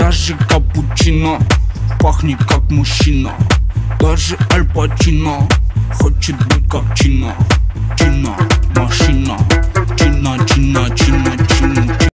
Даже капучино пахнет как мужчина. Даже Аль Пачино хочет быть как Чино.